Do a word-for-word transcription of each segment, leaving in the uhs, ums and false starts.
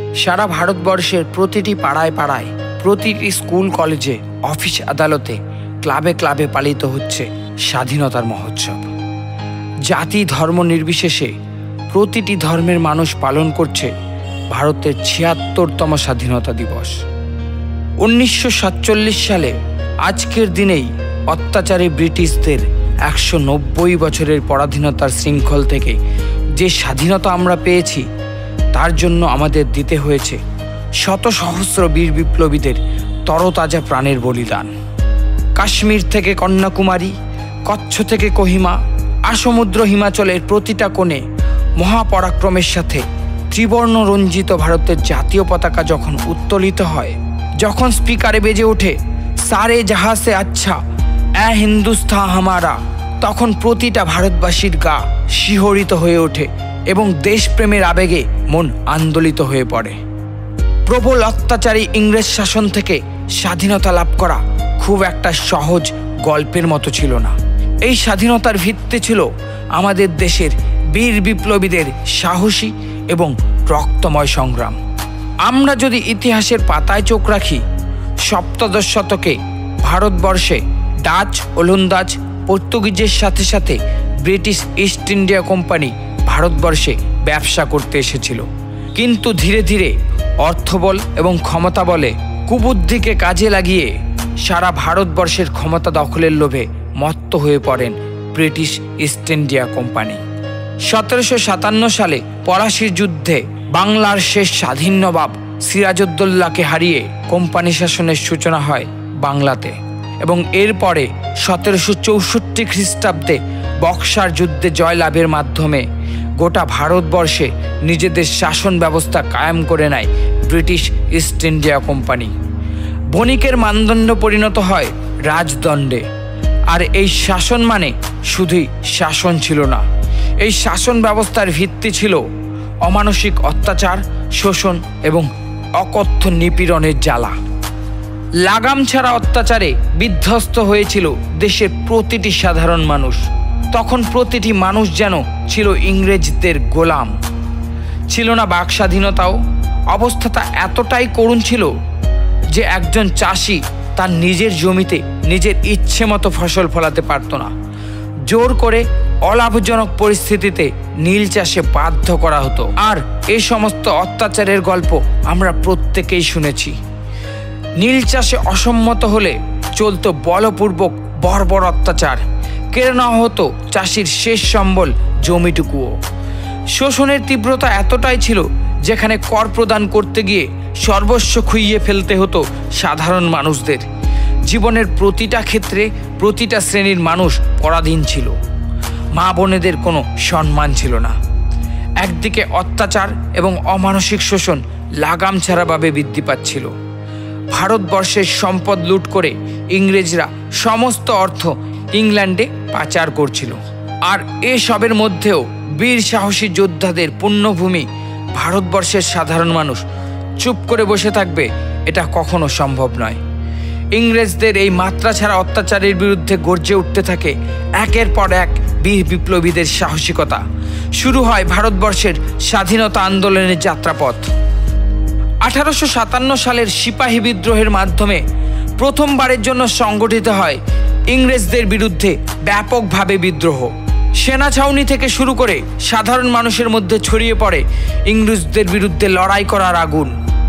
সারা ভারতবর্ষের প্রতিটি পাড়ায় পাড়ায়, প্রতিটি স্কুল কলেজে, অফিস আদালতে, ক্লাবে ক্লাবে পালিত হচ্ছে স্বাধীনতার মহোৎসব। জাতি ধর্ম নির্বিশেষে প্রতিটি ধর্মের মানুষ পালন করছে ভারতের ছিয়াত্তরতম স্বাধীনতা দিবস। উনিশশো সাতচল্লিশ সালে আজকের দিনেই অত্যাচারী ব্রিটিশদের একশো নব্বই বছরের পরাধীনতার শৃঙ্খল থেকে যে স্বাধীনতা আমরা পেয়েছি, তার জন্য আমাদের দিতে হয়েছে শত সহস্র বীর বিপ্লবীদের তরতাজা প্রাণের বলিদান। কাশ্মীর থেকে কন্যাকুমারী, কচ্ছ থেকে কোহিমা, আসমুদ্র হিমাচলের প্রতিটা কোণে মহাপরাক্রমের সাথে ত্রিবর্ণ রঞ্জিত ভারতের জাতীয় পতাকা যখন উত্তোলিত হয়, যখন স্পিকারে বেজে ওঠে সারে জাহাঁ সে আচ্ছা এ হিন্দুস্তান হামারা, তখন প্রতিটা ভারতবাসীর গা শিহরিত হয়ে ওঠে এবং দেশপ্রেমের আবেগে মন আন্দোলিত হয়ে পড়ে। প্রবল অত্যাচারী ইংরেজ শাসন থেকে স্বাধীনতা লাভ করা খুব একটা সহজ গল্পের মতো ছিল না। এই স্বাধীনতার ভিত্তি ছিল আমাদের দেশের বীর বিপ্লবীদের সাহসী এবং রক্তময় সংগ্রাম। আমরা যদি ইতিহাসের পাতায় চোখ রাখি, সপ্তদশ শতকে ভারতবর্ষে ডাচ, ওলন্দাজ, পর্তুগিজের সাথে সাথে ব্রিটিশ ইস্ট ইন্ডিয়া কোম্পানি ভারতবর্ষে ব্যবসা করতে এসেছিল। কিন্তু ধীরে ধীরে অর্থবল এবং ক্ষমতা বলে কুবুদ্ধিকে কাজে লাগিয়ে সারা ভারতবর্ষের ক্ষমতা দখলের লোভে মত্ত হয়ে পড়েন ব্রিটিশ ইস্ট ইন্ডিয়া কোম্পানি। সতেরোশো সাতান্ন সালে পলাশির যুদ্ধে বাংলার শেষ স্বাধীন নবাব সিরাজউদ্দৌলাকে হারিয়ে কোম্পানি শাসনের সূচনা হয় বাংলাতে, এবং এরপরে সতেরোশো চৌষট্টি খ্রিস্টাব্দে বক্সার যুদ্ধে জয়লাভের মাধ্যমে গোটা ভারতবর্ষে নিজেদের শাসন ব্যবস্থা কায়েম করে নেয় ব্রিটিশ ইস্ট ইন্ডিয়া কোম্পানি। বণিকের মানদণ্ড পরিণত হয় রাজদণ্ডে। আর এই শাসন মানে শুধুই শাসন ছিল না, এই শাসন ব্যবস্থার ভিত্তি ছিল অমানসিক অত্যাচার, শোষণ এবং অকথ্য নিপীড়নের জ্বালা। লাগাম ছাড়া অত্যাচারে বিধ্বস্ত হয়েছিল দেশের প্রতিটি সাধারণ মানুষ। তখন প্রতিটি মানুষ যেন ছিল ইংরেজদের গোলাম। ছিল না বাক স্বাধীনতাও। অবস্থাটা এতটাই করুণ ছিল যে একজন চাষি তার নিজের জমিতে নিজের ইচ্ছে মতো ফসল ফলাতে পারত না। জোর করে অলাভজনক পরিস্থিতিতে নীল চাষে বাধ্য করা হতো। আর এই সমস্ত অত্যাচারের গল্প আমরা প্রত্যেকেই শুনেছি। নীল চাষে অসম্মত হলে চলত বলপূর্বক বর্বর অত্যাচার, কেড়ে নেওয়া হতো চাষির শেষ সম্বল জমিটুকুও। শোষণের তীব্রতা এতটাই ছিল যেখানে কর প্রদান করতে গিয়ে সর্বস্ব খুইয়ে ফেলতে হতো সাধারণ মানুষদের। জীবনের প্রতিটা ক্ষেত্রে প্রতিটা শ্রেণীর মানুষ পরাধীন ছিল। মা বোনেদের কোনো সম্মান ছিল না। একদিকে অত্যাচার এবং অমানসিক শোষণ লাগাম ছাড়াভাবে বৃদ্ধি পাচ্ছিল। ভারতবর্ষের সম্পদ লুট করে ইংরেজরা সমস্ত অর্থ ইংল্যান্ডে পাচার করছিল। আর এসবের মধ্যেও বীর সাহসী যোদ্ধাদের পুণ্যভূমি ভারতবর্ষের সাধারণ মানুষ চুপ করে বসে থাকবে, এটা কখনো সম্ভব নয়। ইংরেজদের এই মাত্রা ছাড়া অত্যাচারের বিরুদ্ধে গর্জে উঠতে থাকে একের পর এক বীর বিপ্লবীদের সাহসিকতা। শুরু হয় ভারতবর্ষের স্বাধীনতা আন্দোলনের যাত্রাপথ। আঠারোশো সাতান্ন সালের সিপাহী বিদ্রোহের মাধ্যমে প্রথমবারের জন্য সংগঠিত হয় ইংরেজদের বিরুদ্ধে ব্যাপকভাবে বিদ্রোহ। সেনা ছাউনি থেকে শুরু করে সাধারণ মানুষের মধ্যে ছড়িয়ে পড়ে ইংরেজদের বিরুদ্ধে লড়াই করার আগুন।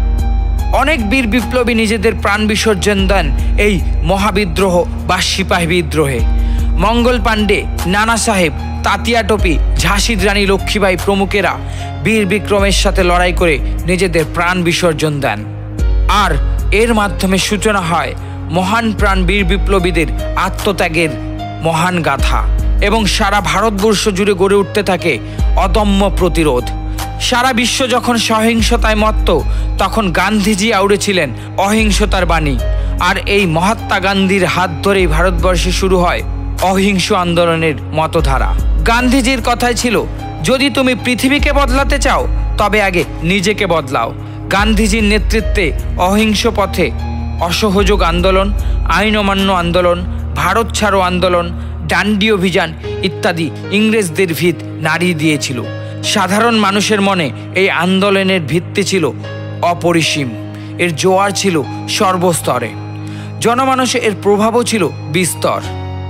অনেক বীর বিপ্লবী নিজেদের প্রাণ বিসর্জন দেন এই মহাবিদ্রোহ বা সিপাহী বিদ্রোহে। মঙ্গল পাণ্ডে, নানা সাহেব, তাতিয়া টোপি, ঝাঁসির রানী লক্ষ্মীবাই প্রমুখেরা বীর বিক্রমের সাথে লড়াই করে নিজেদের প্রাণ বিসর্জন দেন। আর এর মাধ্যমে সূচনা হয় মহান প্রাণ বীর বিপ্লবীদের আত্মত্যাগের মহান গাথা, এবং সারা ভারতবর্ষ জুড়ে গড়ে উঠতে থাকে অদম্য প্রতিরোধ। সারা বিশ্ব যখন সহিংসতায় মত্ত, তখন গান্ধীজি আউড়েছিলেন অহিংসতার বাণী। আর এই মহাত্মা গান্ধীর হাত ধরেই ভারতবর্ষে শুরু হয় অহিংস আন্দোলনের মতধারা। গান্ধীজির কথাই ছিল, যদি তুমি পৃথিবীকে বদলাতে চাও তবে আগে নিজেকে বদলাও। গান্ধীজির নেতৃত্বে অহিংস পথে অসহযোগ আন্দোলন, আইন অমান্য আন্দোলন, ভারত ছাড়ো আন্দোলন, ডান্ডি অভিযান ইত্যাদি ইংরেজদের ভিত নাড়িয়ে দিয়েছিল। সাধারণ মানুষের মনে এই আন্দোলনের ভিত্তি ছিল অপরিসীম, এর জোয়ার ছিল সর্বস্তরে, জনমানসে এর প্রভাবও ছিল বিস্তর।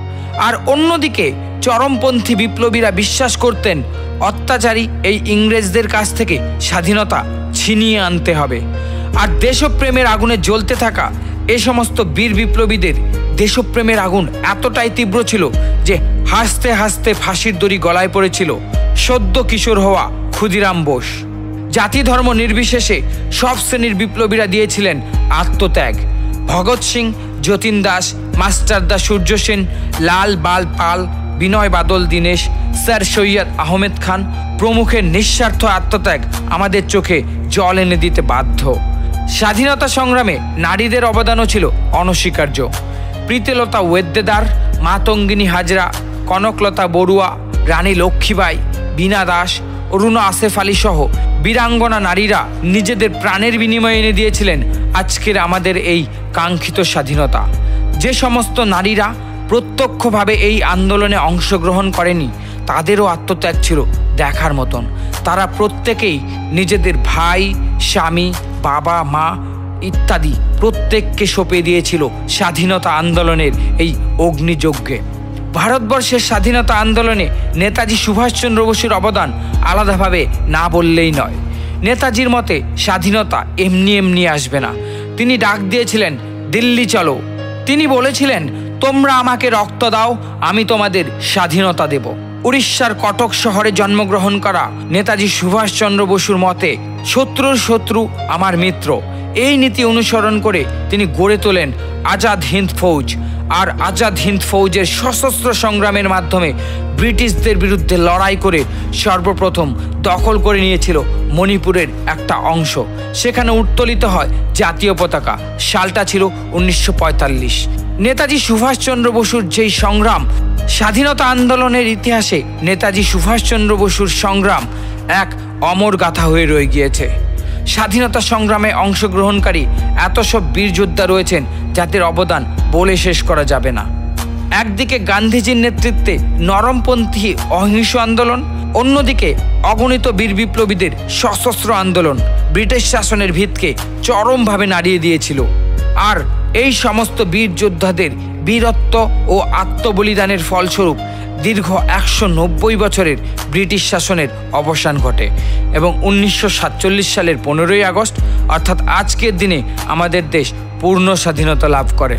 আর অন্যদিকে চরমপন্থী বিপ্লবীরা বিশ্বাস করতেন অত্যাচারী এই ইংরেজদের কাছ থেকে স্বাধীনতা ছিনিয়ে আনতে হবে। আর দেশপ্রেমের আগুনে জ্বলতে থাকা এ সমস্ত বীর বিপ্লবীদের দেশপ্রেমের আগুন এতটাই তীব্র ছিল যে হাসতে হাসতে ফাঁসির দড়ি গলায় পড়েছিল সদ্য কিশোর হওয়া ক্ষুদিরাম বোস। জাতি ধর্ম নির্বিশেষে সব শ্রেণীর বিপ্লবীরা দিয়েছিলেন আত্মত্যাগ। ভগৎ সিং, যতীন দাস, মাস্টারদা সূর্য সেন, লাল বাল পাল, বিনয় বাদল দীনেশ, স্যার সৈয়দ আহমেদ খান প্রমুখের নিঃস্বার্থ আত্মত্যাগ আমাদের চোখে জল এনে দিতে বাধ্য। স্বাধীনতা সংগ্রামে নারীদের অবদানও ছিল অনস্বীকার্য। প্রীতিলতা ওয়েদ্দেদার, মাতঙ্গিনী হাজরা, কনকলতা বড়ুয়া, রানী লক্ষ্মীবাই, বীণা দাস, অরুণা আসেফ আলী সহ বীরাঙ্গনা নারীরা নিজেদের প্রাণের বিনিময়ে এনে দিয়েছিলেন আজকের আমাদের এই কাঙ্ক্ষিত স্বাধীনতা। যে সমস্ত নারীরা প্রত্যক্ষভাবে এই আন্দোলনে অংশগ্রহণ করেনি তাদেরও আত্মত্যাগ ছিল দেখার মতন। তারা প্রত্যেকেই নিজেদের ভাই, স্বামী, বাবা, মা ইত্যাদি প্রত্যেককে সঁপে দিয়েছিল স্বাধীনতা আন্দোলনের এই অগ্নিযজ্ঞে। ভারতবর্ষের স্বাধীনতা আন্দোলনে নেতাজি সুভাষচন্দ্র বসুর অবদান আলাদাভাবে না বললেই নয়। নেতাজির মতে স্বাধীনতা এমনি এমনি আসবে না। তিনি ডাক দিয়েছিলেন দিল্লি চলো। তিনি বলেছিলেন তোমরা আমাকে রক্ত দাও, আমি তোমাদের স্বাধীনতা দেব। উড়িষ্যার কটক শহরে জন্মগ্রহণ করা নেতাজি সুভাষচন্দ্র বসুর মতে শত্রুর শত্রু আমার মিত্র। এই নীতি অনুসরণ করে তিনি গড়ে তোলেন আজাদ হিন্দ ফৌজ। আর আজাদ হিন্দ ফৌজের সশস্ত্র সংগ্রামের মাধ্যমে ব্রিটিশদের বিরুদ্ধে লড়াই করে সর্বপ্রথম দখল করে নিয়েছিল মণিপুরের একটা অংশ। সেখানে উত্তোলিত হয় জাতীয় পতাকা। সালটা ছিল উনিশশো পঁয়তাল্লিশ। নেতাজি সুভাষচন্দ্র বসুর যেই সংগ্রাম, স্বাধীনতা আন্দোলনের ইতিহাসে নেতাজি সুভাষচন্দ্র বসুর সংগ্রাম এক অমর গাথা হয়ে রয়ে গিয়েছে। স্বাধীনতা সংগ্রামে অংশগ্রহণকারী এত সব বীর যোদ্ধা রয়েছেন যাদের অবদান বলে শেষ করা যাবে না। একদিকে গান্ধীজির নেতৃত্বে নরমপন্থী অহিংস আন্দোলন, অন্যদিকে অগণিত বীর বিপ্লবীদের সশস্ত্র আন্দোলন ব্রিটিশ শাসনের ভিতকে চরমভাবে নাড়িয়ে দিয়েছিল। আর এই সমস্ত বীর যোদ্ধাদের বীরত্ব ও আত্মবলিদানের ফলস্বরূপ দীর্ঘ একশো নব্বই বছরের ব্রিটিশ শাসনের অবসান ঘটে এবং উনিশশো সাতচল্লিশ সালের পনেরোই আগস্ট অর্থাৎ আজকের দিনে আমাদের দেশ পূর্ণ স্বাধীনতা লাভ করে।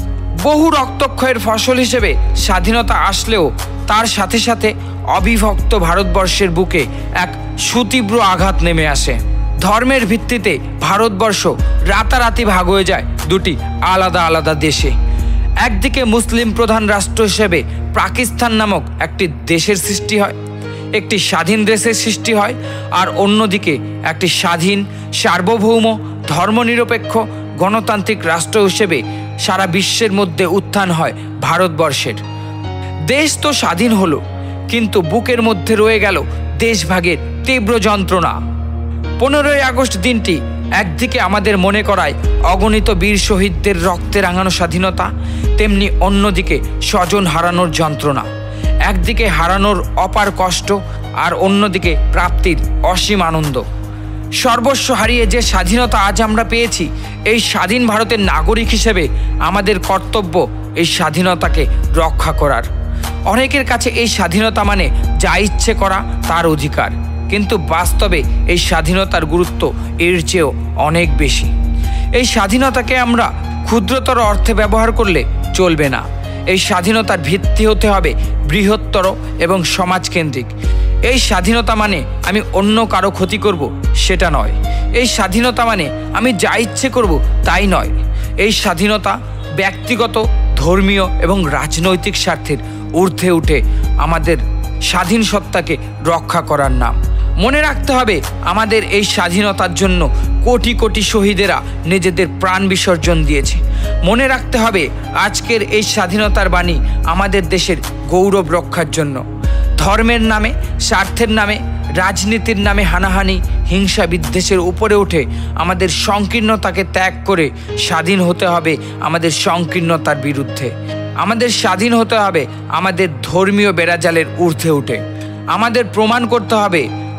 বহু রক্তক্ষয়ের ফসল হিসেবে স্বাধীনতা আসলেও তার সাথে সাথে অবিভক্ত ভারতবর্ষের বুকে এক সুতীব্র আঘাত নেমে আসে। ধর্মের ভিত্তিতে ভারতবর্ষ রাতারাতি ভাগ হয়ে যায় দুটি আলাদা আলাদা দেশে। একদিকে মুসলিম প্রধান রাষ্ট্র হিসেবে পাকিস্তান নামক একটি দেশের সৃষ্টি হয়, একটি স্বাধীন দেশের সৃষ্টি হয়। আর অন্যদিকে একটি স্বাধীন, সার্বভৌম, ধর্মনিরপেক্ষ, গণতান্ত্রিক রাষ্ট্র হিসেবে সারা বিশ্বের মধ্যে উত্থান হয় ভারতবর্ষের। দেশ তো স্বাধীন হলো, কিন্তু বুকের মধ্যে রয়ে গেল দেশভাগের তীব্র যন্ত্রণা। পনেরোই আগস্ট দিনটি একদিকে আমাদের মনে করায় অগণিত বীর শহীদদের রক্তে রাঙানো স্বাধীনতা, তেমনি অন্যদিকে স্বজন হারানোর যন্ত্রণা। একদিকে হারানোর অপার কষ্ট আর অন্যদিকে প্রাপ্তির অসীম আনন্দ। সর্বস্ব হারিয়ে যে স্বাধীনতা আজ আমরা পেয়েছি, এই স্বাধীন ভারতের নাগরিক হিসেবে আমাদের কর্তব্য এই স্বাধীনতাকে রক্ষা করার। অনেকের কাছে এই স্বাধীনতা মানে যা ইচ্ছে করা তার অধিকার, কিন্তু বাস্তবে এই স্বাধীনতার গুরুত্ব এর চেয়েও অনেক বেশি। এই স্বাধীনতাকে আমরা ক্ষুদ্রতর অর্থে ব্যবহার করলে চলবে না। এই স্বাধীনতার ভিত্তি হতে হবে বৃহত্তর এবং সমাজকেন্দ্রিক। এই স্বাধীনতা মানে আমি অন্য কারো ক্ষতি করব সেটা নয়। এই স্বাধীনতা মানে আমি যা ইচ্ছে করব তাই নয়। এই স্বাধীনতা ব্যক্তিগত, ধর্মীয় এবং রাজনৈতিক স্বার্থের ঊর্ধ্বে উঠে আমাদের স্বাধীন সত্তাকে রক্ষা করার নাম। মনে রাখতে হবে আমাদের এই স্বাধীনতার জন্য কোটি কোটি শহীদেরা নিজেদের প্রাণ বিসর্জন দিয়েছে। মনে রাখতে হবে আজকের এই স্বাধীনতার বাণী আমাদের দেশের গৌরব রক্ষার জন্য। ধর্মের নামে, স্বার্থের নামে, রাজনীতির নামে হানাহানি, হিংসা বিদ্বেষের উপরে উঠে আমাদের সংকীর্ণতাকে ত্যাগ করে স্বাধীন হতে হবে আমাদের সংকীর্ণতার বিরুদ্ধে। আমাদের স্বাধীন হতে হবে আমাদের ধর্মীয় বেড়াজালের ঊর্ধ্বে উঠে। আমাদের প্রমাণ করতে হবে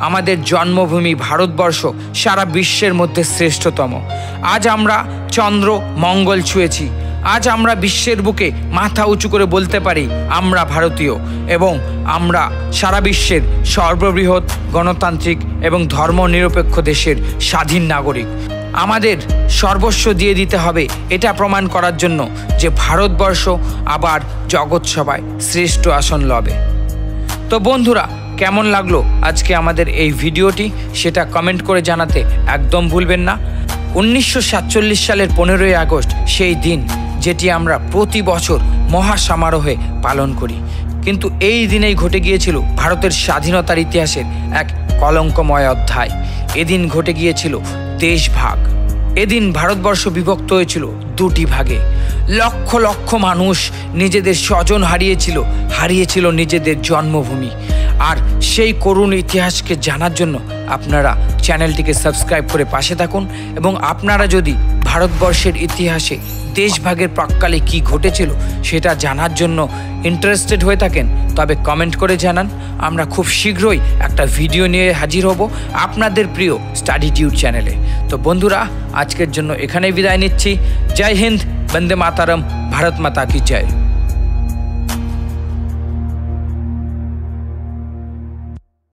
আমাদের জন্মভূমি ভারতবর্ষ সারা বিশ্বের মধ্যে শ্রেষ্ঠতম। আজ আমরা চন্দ্র মঙ্গল ছুঁয়েছি। আজ আমরা বিশ্বের বুকে মাথা উঁচু করে বলতে পারি আমরা ভারতীয়, এবং আমরা সারা বিশ্বের সর্ববৃহৎ গণতান্ত্রিক এবং ধর্মনিরপেক্ষ দেশের স্বাধীন নাগরিক। আমাদের সর্বস্ব দিয়ে দিতে হবে এটা প্রমাণ করার জন্য যে ভারতবর্ষ আবার জগৎসভায় শ্রেষ্ঠ আসন লবে। তো বন্ধুরা, কেমন লাগলো আজকে আমাদের এই ভিডিওটি সেটা কমেন্ট করে জানাতে একদম ভুলবেন না। উনিশশো সাতচল্লিশ সালের পনেরোই আগস্ট সেই দিন, যেটি আমরা প্রতি বছর মহাসমারোহে পালন করি, কিন্তু এই দিনেই ঘটে গিয়েছিল ভারতের স্বাধীনতার ইতিহাসের এক কলঙ্কময় অধ্যায়। এদিন ঘটে গিয়েছিল দেশভাগ। এদিন ভারতবর্ষ বিভক্ত হয়েছিল দুটি ভাগে। লক্ষ লক্ষ মানুষ নিজেদের স্বজন হারিয়েছিল, হারিয়েছিল নিজেদের জন্মভূমি। আর সেই করুণ ইতিহাসকে জানার জন্য আপনারা চ্যানেলটিকে সাবস্ক্রাইব করে পাশে থাকুন, এবং আপনারা যদি ভারতবর্ষের ইতিহাসে দেশভাগের প্রাক্কালে কি ঘটেছিল সেটা জানার জন্য ইন্টারেস্টেড হয়ে থাকেন, তবে কমেন্ট করে জানান। আমরা খুব শীঘ্রই একটা ভিডিও নিয়ে হাজির হব আপনাদের প্রিয় স্টাডি টিউব চ্যানেলে। তো বন্ধুরা, আজকের জন্য এখানেই বিদায় নিচ্ছি। জয় হিন্দ, বন্দে মাতারম, ভারত মাতা কি জয়।